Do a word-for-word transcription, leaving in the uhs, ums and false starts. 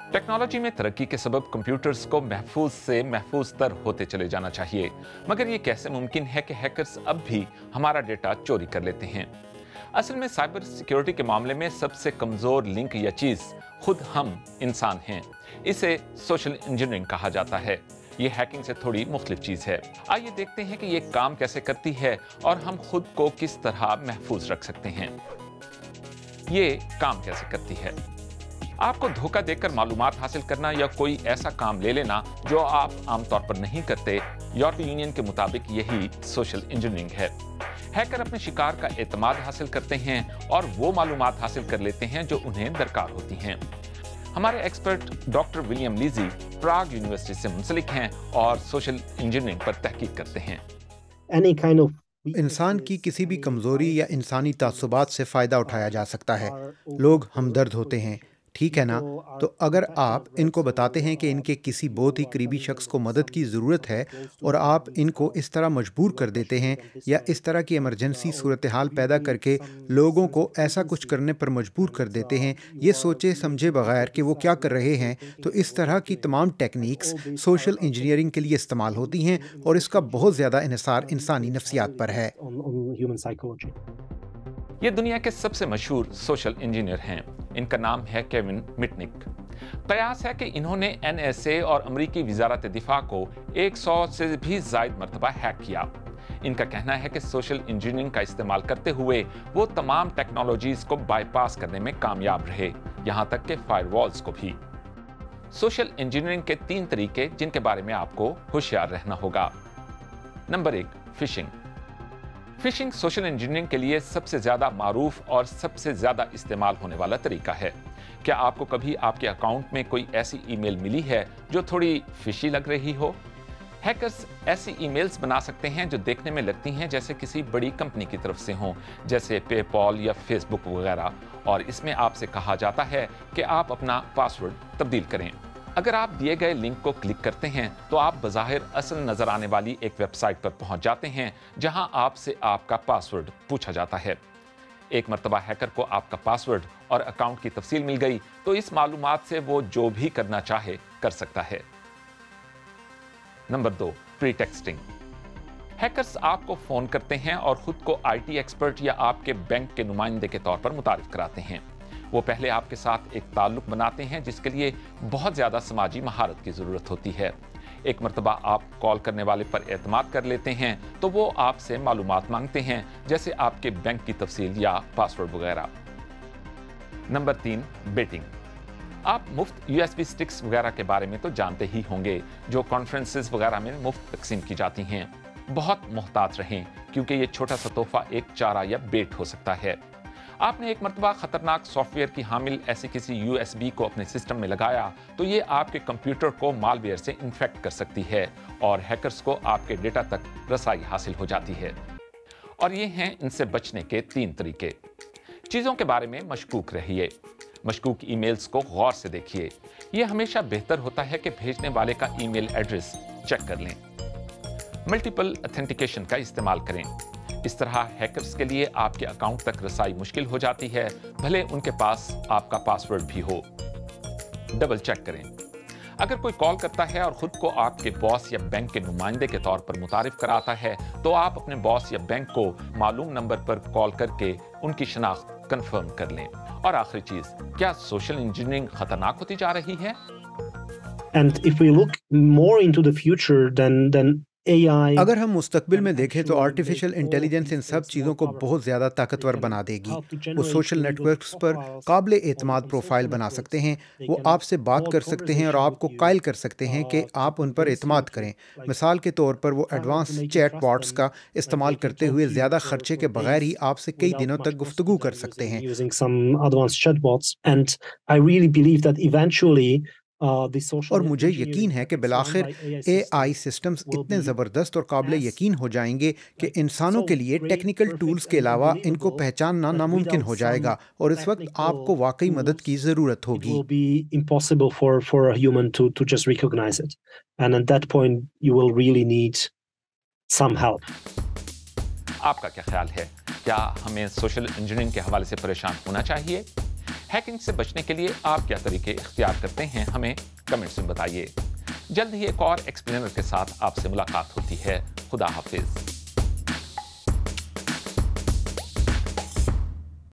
Technology में तरक्की के सबब कंप्यूटर्स को महफूज से महफूज तर होते चले जाना चाहिए, मगर ये कैसे मुमकिन है कि हैकर्स अब भी हमारा डेटा चोरी कर लेते हैं? असल में साइबर सिक्योरिटी के मामले में सबसे कमजोर लिंक या चीज खुद हम इंसान हैं। इसे सोशल इंजीनियरिंग कहा जाता है। ये हैकिंग से थोड़ी मुख्तलिफ चीज है। आइए देखते हैं कि ये काम कैसे करती है और हम खुद को किस तरह महफूज रख सकते हैं। ये काम कैसे करती है? आपको धोखा देकर मालूमात हासिल करना या कोई ऐसा काम ले लेना जो आप आमतौर पर नहीं करते, यूरोपीय यूनियन के मुताबिक यही सोशल इंजीनियरिंग है। हैकर अपने शिकार का एतमाद हासिल करते हैं और वो मालूमात हासिल कर लेते हैं जो उन्हें दरकार होती हैं। हमारे एक्सपर्ट डॉक्टर विलियम लीजी प्राग यूनिवर्सिटी से मुंसलिक हैं और सोशल इंजीनियरिंग पर तहकीक करते हैं। Any kind of इंसान की किसी भी कमजोरी या इंसानी तासुबात से फ़ायदा उठाया जा सकता है। लोग हमदर्द होते हैं, ठीक है ना? तो अगर आप इनको बताते हैं कि इनके किसी बहुत ही करीबी शख्स को मदद की ज़रूरत है और आप इनको इस तरह मजबूर कर देते हैं या इस तरह की इमरजेंसी सूरत हाल पैदा करके लोगों को ऐसा कुछ करने पर मजबूर कर देते हैं, ये सोचे समझे बगैर कि वो क्या कर रहे हैं, तो इस तरह की तमाम टेक्निक्स सोशल इंजीनियरिंग के लिए इस्तेमाल होती हैं और इसका बहुत ज़्यादा इन्हिसार इंसानी नफ्सियात पर है। ये दुनिया के सबसे मशहूर सोशल इंजीनियर हैं। इनका नाम है केविन मिटनिक। कयास है कि इन्होंने एन एस ए और अमरीकी वजारत दिफा को सौ से भी ज़ायद मरतबा हैक किया। इनका कहना है कि सोशल इंजीनियरिंग का इस्तेमाल करते हुए वो तमाम टेक्नोलॉजीज को बाईपास करने में कामयाब रहे, यहां तक कि फायरवॉल्स को भी। सोशल इंजीनियरिंग के तीन तरीके जिनके बारे में आपको होशियार रहना होगा। नंबर एक, फिशिंग। फिशिंग सोशल इंजीनियरिंग के लिए सबसे ज्यादा मारूफ और सबसे ज्यादा इस्तेमाल होने वाला तरीका है। क्या आपको कभी आपके अकाउंट में कोई ऐसी ईमेल मिली है जो थोड़ी फिशी लग रही हो? हैकर्स ऐसी ईमेल्स बना सकते हैं जो देखने में लगती हैं जैसे किसी बड़ी कंपनी की तरफ से हों, जैसे पेपॉल या फेसबुक वगैरह, और इसमें आपसे कहा जाता है कि आप अपना पासवर्ड तब्दील करें। अगर आप दिए गए लिंक को क्लिक करते हैं तो आप बज़ाहिर असल नजर आने वाली एक वेबसाइट पर पहुंच जाते हैं जहां आपसे आपका पासवर्ड पूछा जाता है। एक मर्तबा हैकर को आपका पासवर्ड और अकाउंट की तफसील मिल गई तो इस मालूमात से वो जो भी करना चाहे कर सकता है। नंबर दो, प्रीटेक्स्टिंग। हैकर्स आपको फोन करते हैं और खुद को आईटी एक्सपर्ट या आपके बैंक के नुमाइंदे के तौर पर मुतारिफ कराते हैं। वो पहले आपके साथ एक ताल्लुक बनाते हैं जिसके लिए बहुत ज़्यादा समाजी महारत की ज़रूरत होती है। एक मर्तबा आप कॉल करने वाले पर एतमाद कर लेते हैं तो वो आपसे मालूमात मांगते हैं, जैसे आपके बैंक की तफसील या पासवर्ड वगैरह। नंबर तीन, बेटिंग। आप मुफ्त यूएसबी स्टिक्स वगैरह के बारे में तो जानते ही होंगे, जो कॉन्फ्रेंसेस वगैरह में मुफ्त तकसीम की जाती हैं। बहुत मुहतात रहें क्योंकि ये छोटा सा तोहफा एक चारा या बेट हो सकता है। आपने एक मर्तबा खतरनाक सॉफ्टवेयर की हामिल ऐसे किसी यूएसबी को अपने सिस्टम में लगाया तो ये आपके कंप्यूटर को मालवेयर से इन्फेक्ट कर सकती है और हैकर्स को आपके डेटा तक रसाई हासिल हो जाती है। और ये हैं इनसे बचने के तीन तरीके। चीज़ों के बारे में मशकूक रहिए। मशकूक ईमेल्स को गौर से देखिए। ये हमेशा बेहतर होता है कि भेजने वाले का ईमेल एड्रेस चेक कर लें। मल्टीपल ऑथेंटिकेशन का इस्तेमाल करें। इस तरह हैकर्स के लिए आपके अकाउंट तक रसाई मुश्किल हो जाती है, भले उनके पास आपका पासवर्ड भी हो। डबल चेक करें। अगर कोई कॉल करता है और खुद को आपके बॉस या बैंक के नुमाइंदे के तौर पर मुतारिफ कराता है तो आप अपने बॉस या बैंक को मालूम नंबर पर कॉल करके उनकी शनाख्त कंफर्म कर लें। और आखिरी चीज, क्या सोशल इंजीनियरिंग खतरनाक होती जा रही है? And if we look more into the future, then then A I अगर हम मुस्तकबिल में देखें तो आर्टिफिशियल इंटेलिजेंस इन सब चीज़ों को बहुत ज़्यादा ताकतवर बना देगी। वो सोशल नेटवर्क्स पर काबिल एतमाद प्रोफाइल बना सकते हैं, वो आपसे बात कर सकते हैं और आपको कायल कर सकते हैं कि आप उन पर एतमाद करें। मिसाल के तौर पर वो एडवांस चैट बॉट्स का इस्तेमाल करते हुए ज़्यादा खर्चे के बगैर ही आपसे कई दिनों तक गुफ्तगू कर सकते हैं। using some advanced chatbots, and I really believe that eventually और मुझे यकीन है कि बिलाखिर ए आई सिस्टम्स इतने ज़बरदस्त और काबिल यकीन हो जाएंगे कि इंसानों के लिए टेक्निकल टूल्स के अलावा इनको पहचानना नामुमकिन हो जाएगा और इस वक्त आपको वाकई मदद की ज़रूरत होगी। आपका क्या ख्याल है? क्या हमें सोशल इंजीनियरिंग के हवाले से परेशान होना चाहिए? हैकिंग से बचने के लिए आप क्या तरीके इख्तियार करते हैं, हमें कमेंट्स में बताइए। जल्द ही एक और एक्सप्लेनर के साथ आपसे मुलाकात होती है। खुदा हाफिज।